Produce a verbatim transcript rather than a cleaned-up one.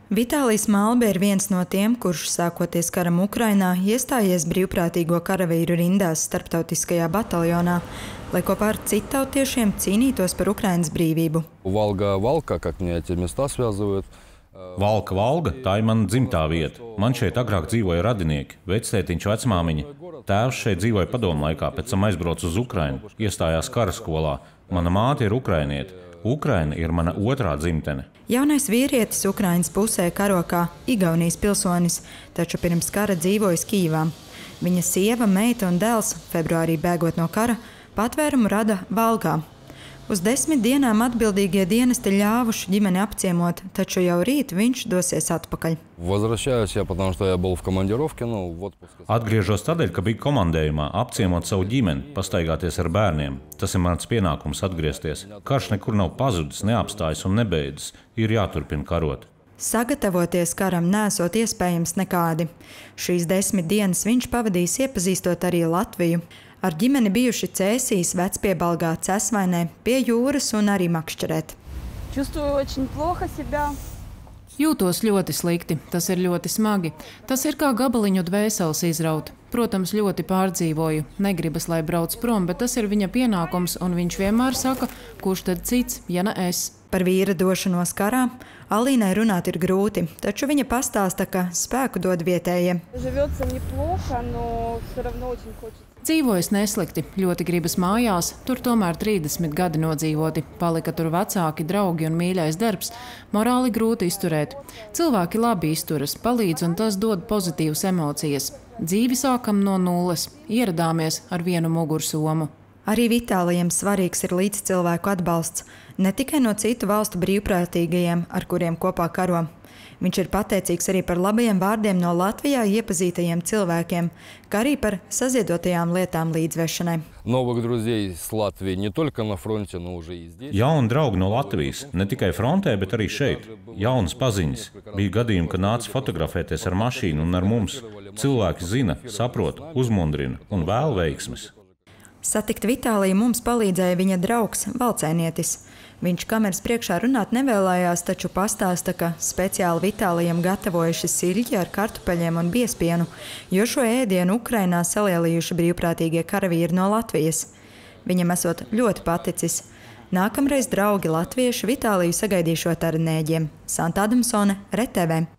Vitālijs Malbe ir viens no tiem, kurš sākoties karam Ukrainā iestājies brīvprātīgo karavīru rindās starptautiskajā bataljonā, lai kopā ar citautiešiem cīnītos par Ukrainas brīvību. Valga, Valka, как меня эти места связывают. Valka, Valga, tā ir mana dzimtā vieta. Man šeit agrāk dzīvoja radinieki, vectētiņš, vecmāmiņa. Tēvs šeit dzīvoja padomu laikā, pēc tam aizbrauca uz Ukrainu, iestājās karaskolā. Mana māte ir ukrainiete. Ukraina ir mana otrā dzimtene. Jaunais vīrietis Ukrainas pusē karo kā Igaunijas pilsonis, taču pirms kara dzīvojis Kīvā. Viņa sieva, meita un dēls, februārī bēgot no kara, patvērumu rada Valgā. Uz desmit dienām atbildīgie dienesti ļāvuši ģimeni apciemot, taču jau rīt viņš dosies atpakaļ. Atgriežos tādēļ, ka biju komandējumā, apciemot savu ģimeni, pastaigāties ar bērniem. Tas ir mans pienākums atgriezties. Karš nekur nav pazudis, neapstājas un nebeidzas. Ir jāturpina karot. Sagatavoties karam nesot iespējams nekādi. Šīs desmit dienas viņš pavadīs iepazīstot arī Latviju. Ar ģimeni bijuši Cēsīs, Vecpiebalgā, Cesvainē, pie jūras un arī Makšķerēt. Jūtos ļoti slikti, tas ir ļoti smagi. Tas ir kā gabaliņu dvēseles izraut. Protams, ļoti pārdzīvoju. Negribas, lai brauc prom, bet tas ir viņa pienākums, un viņš vienmēr saka, kurš tad cits, ja ne es. Par vīra došanos karā Alīnai runāt ir grūti, taču viņa pastāsta, ka spēku dod vietējie. Dzīvojas neslikti, ļoti gribas mājās, tur tomēr trīsdesmit gadi nodzīvoti. Palika tur vecāki, draugi un mīļais darbs. Morāli grūti izturēt. Cilvēki labi izturas, palīdz un tas dod pozitīvas emocijas. Dzīvi sākam no nulles, ieradāmies ar vienu mugursomu. Arī Vitālijam svarīgs ir līdzcilvēku atbalsts, ne tikai no citu valstu brīvprātīgajiem, ar kuriem kopā karo. Viņš ir pateicīgs arī par labajiem vārdiem no Latvijā iepazītajiem cilvēkiem, kā arī par saziedotajām lietām līdzvešanai. Jauni draugi no Latvijas, ne tikai frontē, bet arī šeit. Jaunas paziņas. Bija gadījumi, kad nāca fotografēties ar mašīnu un ar mums. Cilvēki zina, saprot, uzmundrina un vēl veiksmes. Satikt Vitāliju mums palīdzēja viņa draugs, valcēnietis. Viņš kameras priekšā runāt nevēlējās, taču pastāsta, ka speciāli Vitālijam gatavojuši siļķi ar kartupeļiem un biespienu, jo šo ēdienu Ukrainā salielījuši brīvprātīgie karavīri no Latvijas. Viņam esot ļoti paticis. Nākamreiz draugi latvieši Vitāliju sagaidīšot ar nēģiem. Santa Adamsone, R T V.